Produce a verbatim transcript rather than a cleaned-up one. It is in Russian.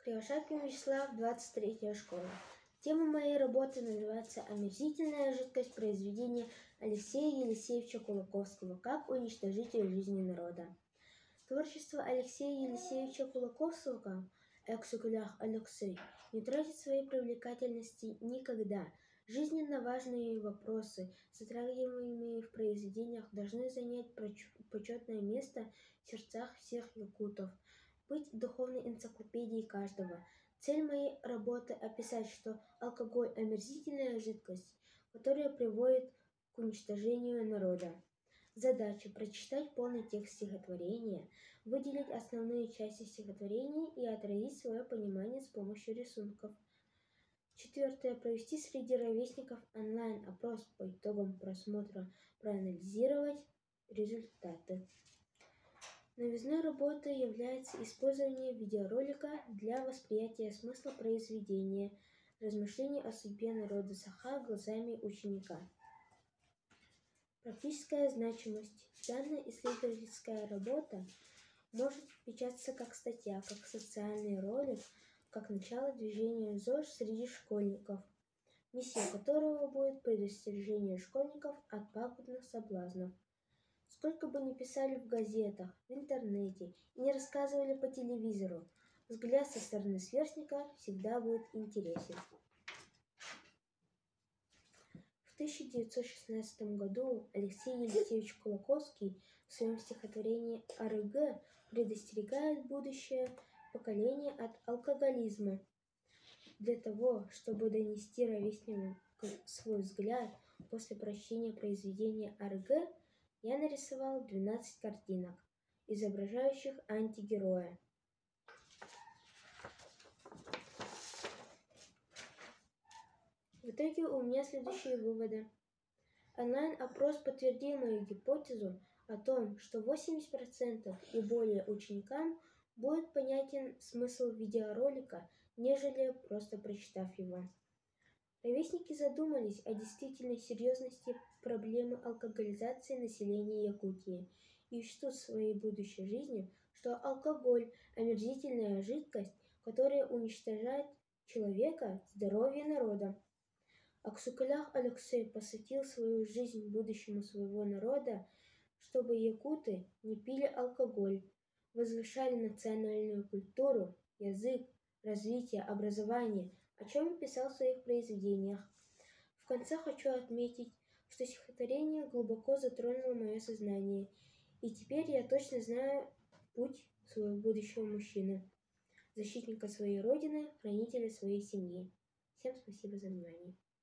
Кривошапкин Вячеслав, двадцать третья школа. Тема моей работы называется «Омерзительная жидкость» произведения Алексея Елисеевича Кулаковского как уничтожитель жизни народа. Творчество Алексея Елисеевича Кулаковского «Эксукулях Алексей» не тратит своей привлекательности никогда. Жизненно важные вопросы, затрагиваемые в произведениях, должны занять почетное место в сердцах всех якутов, быть духовной энциклопедией каждого. Цель моей работы – описать, что алкоголь – омерзительная жидкость, которая приводит к уничтожению народа. Задача – прочитать полный текст стихотворения, выделить основные части стихотворения и отразить свое понимание с помощью рисунков. Четвертое. Провести среди ровесников онлайн-опрос по итогам просмотра, проанализировать результаты. Новизной работы является использование видеоролика для восприятия смысла произведения, размышления о судьбе народа Саха глазами ученика. Практическая значимость. Данная исследовательская работа может печататься как статья, как социальный ролик, как начало движения ЗОЖ среди школьников, миссия которого будет предостережение школьников от пагубных соблазнов. Сколько бы ни писали в газетах, в интернете и не рассказывали по телевизору, взгляд со стороны сверстника всегда будет интересен. В тысяча девятьсот шестнадцатом году Алексей Елисеевич Кулаковский в своем стихотворении «АРГ» предостерегает будущее поколение от алкоголизма. Для того, чтобы донести ровесникам свой взгляд после прочтения произведения «АРГ», я нарисовал двенадцать картинок, изображающих антигероя. В итоге у меня следующие выводы. Онлайн-опрос подтвердил мою гипотезу о том, что восемьдесят процентов и более ученикам будет понятен смысл видеоролика, нежели просто прочитав его. Ровесники задумались о действительной серьезности проблемы алкоголизации населения Якутии и учтут в своей будущей жизни, что алкоголь – омерзительная жидкость, которая уничтожает человека, здоровье народа. Аксукалях Алексей посвятил свою жизнь будущему своего народа, чтобы якуты не пили алкоголь, возвышали национальную культуру, язык, развитие, образование, о чем писал в своих произведениях. В конце хочу отметить, что стихотворение глубоко затронуло мое сознание, и теперь я точно знаю путь своего будущего мужчины, защитника своей родины, хранителя своей семьи. Всем спасибо за внимание.